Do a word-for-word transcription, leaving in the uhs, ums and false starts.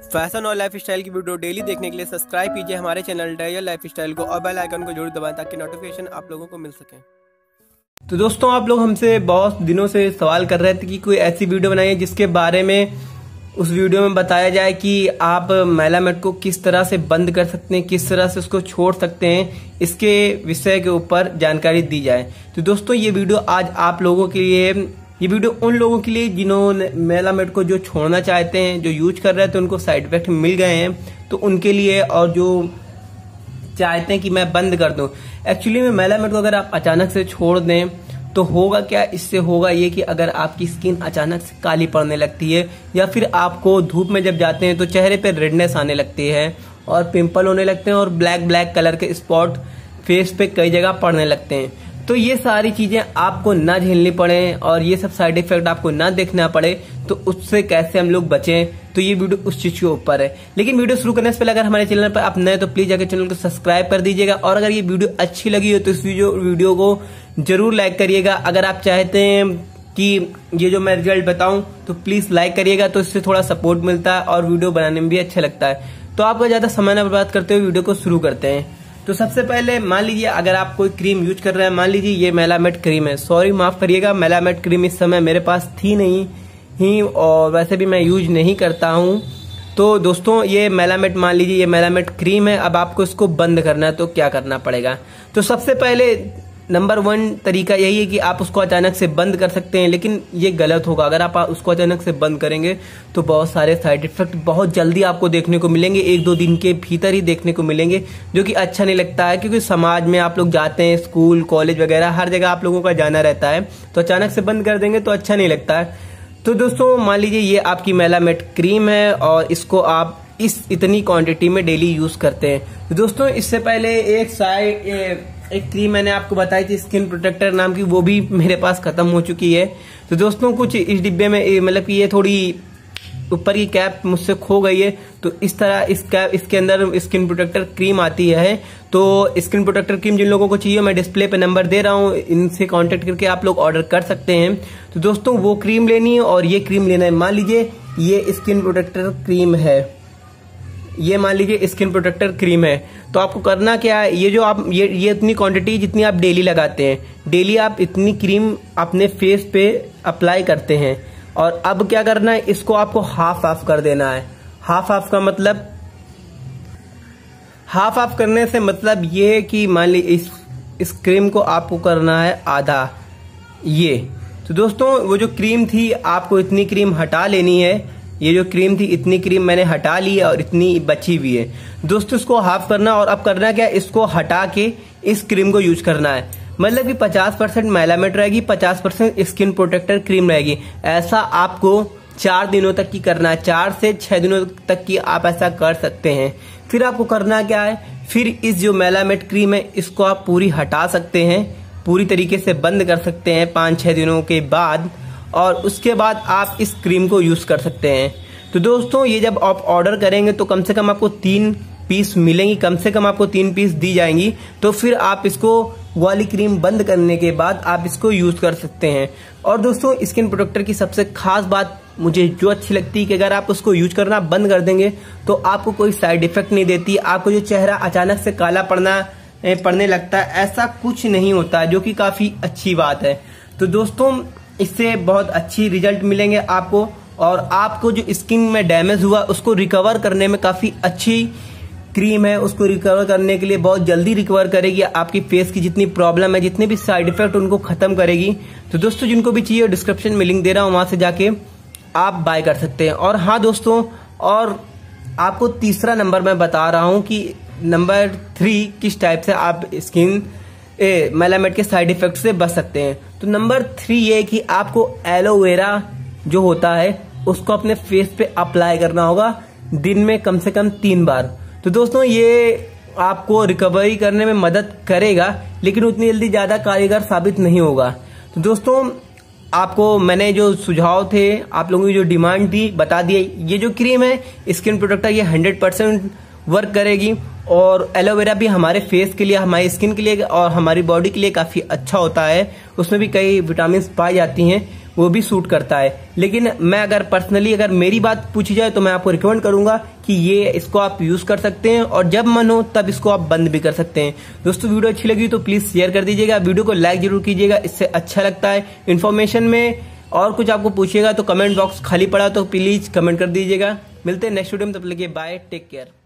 Fashion और lifestyle की video daily देखने के लिए सब्सक्राइब कीजिए हमारे चैनल डायल लाइफ स्टाइल को और बेल आइकन को जरूर दबाएं ताकि नोटिफिकेशन आप लोगों को मिल सके। तो दोस्तों, आप लोग हमसे बहुत दिनों से सवाल कर रहे थे कि कोई ऐसी वीडियो बनाइए जिसके बारे में उस वीडियो में बताया जाए कि आप मेलामेट को किस तरह से बंद कर सकते हैं, किस तरह से उसको छोड़ सकते हैं, इसके विषय के ऊपर जानकारी दी जाए। तो दोस्तों, ये वीडियो आज आप लोगों के लिए, ये वीडियो उन लोगों के लिए जिन्होंने मेलामेट को जो छोड़ना चाहते हैं, जो यूज कर रहे थे, उनको साइड इफेक्ट मिल गए हैं, तो उनके लिए, और जो चाहते हैं कि मैं बंद कर दूं। एक्चुअली में मेलामेट को अगर आप अचानक से छोड़ दें तो होगा क्या, इससे होगा ये कि अगर आपकी स्किन अचानक से काली पड़ने लगती है या फिर आपको धूप में जब जाते हैं तो चेहरे पे रेडनेस आने लगती है और पिंपल होने लगते हैं और ब्लैक ब्लैक कलर के स्पॉट फेस पे कई जगह पड़ने लगते हैं। तो ये सारी चीजें आपको ना झेलनी पड़े और ये सब साइड इफेक्ट आपको ना देखना पड़े, तो उससे कैसे हम लोग बचें, तो ये वीडियो उस चीज के ऊपर है। लेकिन वीडियो शुरू करने से पहले अगर हमारे चैनल पर आप नए तो प्लीज जाकर चैनल को सब्सक्राइब कर दीजिएगा और अगर ये वीडियो अच्छी लगी हो तो इस वीडियो वीडियो को जरूर लाइक करिएगा। अगर आप चाहते हैं कि ये जो मैं रिजल्ट बताऊं तो प्लीज लाइक करिएगा, तो इससे थोड़ा सपोर्ट मिलता है और वीडियो बनाने में भी अच्छा लगता है। तो आपका ज्यादा समय न बर्बाद करते हुए वीडियो को शुरू करते हैं। तो सबसे पहले मान लीजिए अगर आप कोई क्रीम यूज कर रहे हैं, मान लीजिए ये मेलामेट क्रीम है, सॉरी माफ करिएगा, मेलामेट क्रीम इस समय मेरे पास थी नहीं ही और वैसे भी मैं यूज नहीं करता हूँ। तो दोस्तों, ये मेलामेट, मान लीजिए ये मेलामेट क्रीम है, अब आपको इसको बंद करना है तो क्या करना पड़ेगा। तो सबसे पहले नंबर वन तरीका यही है कि आप उसको अचानक से बंद कर सकते हैं, लेकिन ये गलत होगा। अगर आप उसको अचानक से बंद करेंगे तो बहुत सारे साइड इफेक्ट बहुत जल्दी आपको देखने को मिलेंगे, एक दो दिन के भीतर ही देखने को मिलेंगे, जो कि अच्छा नहीं लगता है। क्योंकि समाज में आप लोग जाते हैं, स्कूल कॉलेज वगैरह हर जगह आप लोगों का जाना रहता है, तो अचानक से बंद कर देंगे तो अच्छा नहीं लगता है। तो दोस्तों, मान लीजिए ये आपकी मेलामेट क्रीम है और इसको आप इस इतनी क्वांटिटी में डेली यूज करते हैं। दोस्तों, इससे पहले एक साइड एक क्रीम मैंने आपको बताई थी स्किन प्रोटेक्टर नाम की, वो भी मेरे पास खत्म हो चुकी है। तो दोस्तों, कुछ इस डिब्बे में मतलब कि ये थोड़ी ऊपर की कैप मुझसे खो गई है, तो इस तरह इस कैप इसके अंदर स्किन प्रोटेक्टर क्रीम आती है। तो स्किन प्रोटेक्टर क्रीम जिन लोगों को चाहिए, मैं डिस्प्ले पे नंबर दे रहा हूँ, इनसे कांटेक्ट करके आप लोग ऑर्डर कर सकते हैं। तो दोस्तों, वो क्रीम लेनी है और ये क्रीम लेना है। मान लीजिए ये स्किन प्रोटेक्टर क्रीम है, ये मान लीजिए स्किन प्रोटेक्टर क्रीम है, तो आपको करना क्या है, ये जो आप ये ये इतनी क्वांटिटी जितनी आप डेली लगाते हैं, डेली आप इतनी क्रीम अपने फेस पे अप्लाई करते हैं। और अब क्या करना है, इसको आपको हाफ हाफ कर देना है। हाफ हाफ का मतलब, हाफ हाफ करने से मतलब ये है कि मान लीजिए इस इस क्रीम को आपको करना है आधा ये। तो दोस्तों, वो जो क्रीम थी आपको इतनी क्रीम हटा लेनी है, ये जो क्रीम थी इतनी क्रीम मैंने हटा ली है और इतनी बची हुई है। दोस्तों, इसको हाफ करना और अब करना क्या, इसको हटा के इस क्रीम को यूज करना है। मतलब कि पचास परसेंट मेलामेट रहेगी, पचास परसेंट स्किन प्रोटेक्टर क्रीम रहेगी। ऐसा आपको चार दिनों तक की करना है, चार से छह दिनों तक की आप ऐसा कर सकते हैं। फिर आपको करना क्या है, फिर इस जो मेलामेट क्रीम है इसको आप पूरी हटा सकते हैं, पूरी तरीके से बंद कर सकते हैं पाँच छह दिनों के बाद, और उसके बाद आप इस क्रीम को यूज कर सकते हैं। तो दोस्तों, ये जब आप ऑर्डर करेंगे तो कम से कम आपको तीन पीस मिलेंगी, कम से कम आपको तीन पीस दी जाएंगी। तो फिर आप इसको वाली क्रीम बंद करने के बाद आप इसको यूज कर सकते हैं। और दोस्तों, स्किन प्रोटेक्टर की सबसे खास बात मुझे जो अच्छी लगती है कि अगर आप उसको यूज करना बंद कर देंगे तो आपको कोई साइड इफेक्ट नहीं देती। आपको जो चेहरा अचानक से काला पड़ना पड़ने लगता है, ऐसा कुछ नहीं होता, जो कि काफी अच्छी बात है। तो दोस्तों, इससे बहुत अच्छी रिजल्ट मिलेंगे आपको, और आपको जो स्किन में डैमेज हुआ उसको रिकवर करने में काफी अच्छी क्रीम है। उसको रिकवर करने के लिए बहुत जल्दी रिकवर करेगी, आपकी फेस की जितनी प्रॉब्लम है, जितने भी साइड इफेक्ट, उनको खत्म करेगी। तो दोस्तों, जिनको भी चाहिए डिस्क्रिप्शन में लिंक दे रहा हूँ, वहां से जाके आप बाय कर सकते हैं। और हाँ दोस्तों, और आपको तीसरा नंबर मैं बता रहा हूँ कि नंबर थ्री किस टाइप से आप स्किन मेलामेट के साइड इफेक्ट से बच सकते हैं। तो नंबर थ्री ये कि आपको एलोवेरा जो होता है उसको अपने फेस पे अप्लाई करना होगा दिन में कम से कम तीन बार। तो दोस्तों, ये आपको रिकवरी करने में मदद करेगा, लेकिन उतनी जल्दी ज्यादा कारगर साबित नहीं होगा। तो दोस्तों, आपको मैंने जो सुझाव थे, आप लोगों की जो डिमांड थी, बता दिए। ये जो क्रीम है स्किन प्रोटेक्टर, ये हंड्रेड परसेंट वर्क करेगी और एलोवेरा भी हमारे फेस के लिए, हमारी स्किन के लिए और हमारी बॉडी के लिए काफी अच्छा होता है। उसमें भी कई विटामिन पाई जाती हैं। वो भी सूट करता है। लेकिन मैं अगर पर्सनली अगर मेरी बात पूछी जाए तो मैं आपको रिकमेंड करूंगा कि ये इसको आप यूज कर सकते हैं और जब मन हो तब इसको आप बंद भी कर सकते हैं। दोस्तों वीडियो अच्छी लगी तो प्लीज शेयर कर दीजिएगा, वीडियो को लाइक जरूर कीजिएगा, इससे अच्छा लगता है। इन्फॉर्मेशन में और कुछ आपको पूछिएगा तो कमेंट बॉक्स खाली पड़ा तो प्लीज कमेंट कर दीजिएगा। मिलते हैं नेक्स्ट वीडियो में, तब तक के लिए बाय, टेक केयर।